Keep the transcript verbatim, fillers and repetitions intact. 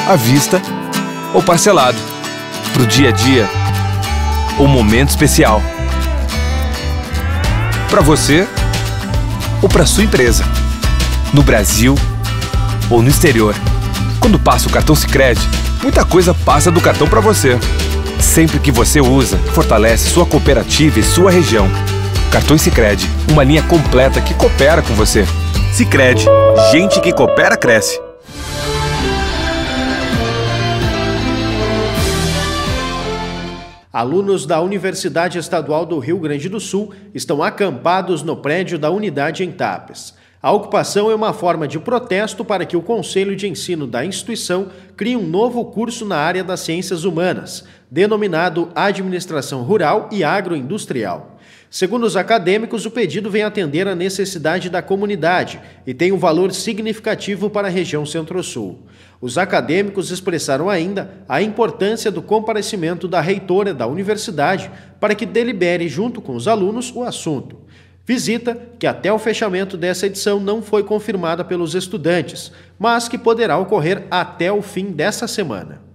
à vista ou parcelado, para o dia a dia ou momento especial, para você ou para sua empresa, no Brasil ou no exterior. Quando passa o cartão Sicredi, muita coisa passa do cartão para você. Sempre que você usa, fortalece sua cooperativa e sua região. Cartões Sicredi, uma linha completa que coopera com você. Sicredi, gente que coopera cresce. Alunos da Universidade Estadual do Rio Grande do Sul estão acampados no prédio da unidade em Tapes. A ocupação é uma forma de protesto para que o Conselho de Ensino da instituição crie um novo curso na área das ciências humanas, denominado Administração Rural e Agroindustrial. Segundo os acadêmicos, o pedido vem atender à necessidade da comunidade e tem um valor significativo para a região Centro-Sul. Os acadêmicos expressaram ainda a importância do comparecimento da reitora da universidade para que delibere junto com os alunos o assunto. Visita que até o fechamento dessa edição não foi confirmada pelos estudantes, mas que poderá ocorrer até o fim dessa semana.